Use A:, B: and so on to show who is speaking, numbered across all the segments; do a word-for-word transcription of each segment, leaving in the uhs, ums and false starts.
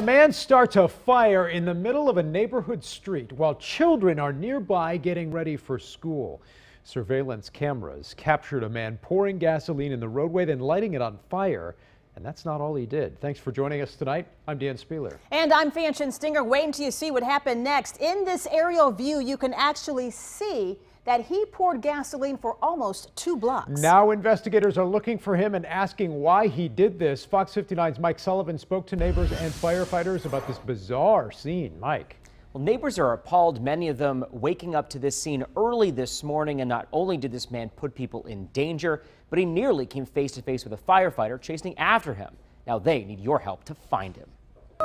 A: A man starts a fire in the middle of a neighborhood street while children are nearby getting ready for school. Surveillance cameras captured a man pouring gasoline in the roadway, then lighting it on fire. And that's not all he did. Thanks for joining us tonight. I'm Dan Spieler.
B: And I'm Fanchon Stinger. Wait until you see what happened next. In this aerial view, you can actually see that he poured gasoline for almost two blocks. Now investigators are looking for him and asking why he did this. Fox fifty-nine's Mike Sullivan spoke to neighbors and firefighters about this bizarre scene. Mike.
C: Well, neighbors are appalled, many of them waking up to this scene early this morning. And not only did this man put people in danger, but he nearly came face to face with a firefighter chasing after him. Now they need your help to find him.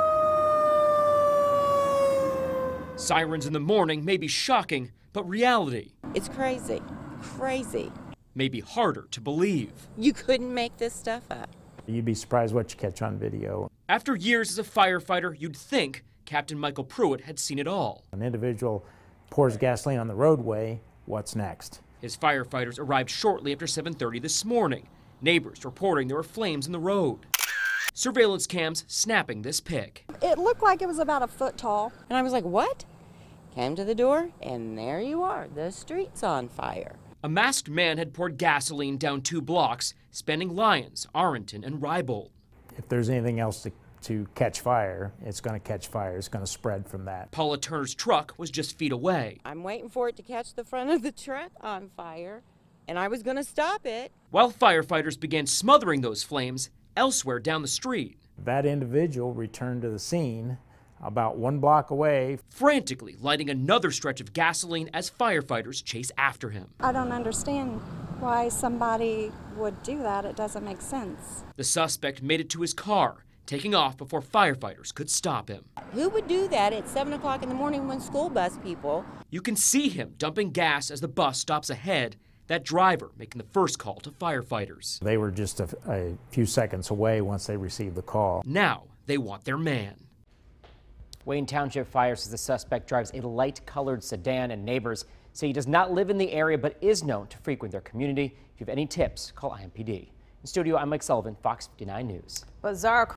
D: Sirens in the morning may be shocking, but reality.
E: It's crazy, crazy.
D: May be harder to believe.
E: You couldn't make this stuff up.
F: You'd be surprised what you catch on video.
D: After years as a firefighter, you'd think Captain Michael Pruitt had seen it all.
F: An individual pours gasoline on the roadway, what's next?
D: His firefighters arrived shortly after seven thirty this morning. Neighbors reporting there were flames in the road. Surveillance cams snapping this pic.
G: It looked like it was about a foot tall.
E: And I was like, what? Came to the door, and there you are. The street's on fire.
D: A masked man had poured gasoline down two blocks, spanning Lyons, Arlington, and Rybolt.
F: If there's anything else to, to catch fire, it's going to catch fire. It's going to spread from that.
D: Paula Turner's truck was just feet away.
E: I'm waiting for it to catch the front of the truck on fire, and I was going to stop it.
D: While firefighters began smothering those flames elsewhere down the street.
F: That individual returned to the scene about one block away,
D: frantically lighting another stretch of gasoline as firefighters chase after him.
G: I don't understand why somebody would do that. It doesn't make sense.
D: The suspect made it to his car, taking off before firefighters could stop him.
E: Who would do that at seven o'clock in the morning when school bus people?
D: You can see him dumping gas as the bus stops ahead, that driver making the first call to firefighters.
F: They were just a, a few seconds away once they received the call.
D: Now they want their man.
C: Wayne Township Fire says the suspect drives a light-colored sedan, and neighbors say he does not live in the area but is known to frequent their community. If you have any tips, call I M P D. In studio, I'm Mike Sullivan, Fox fifty-nine News.
B: Bizarre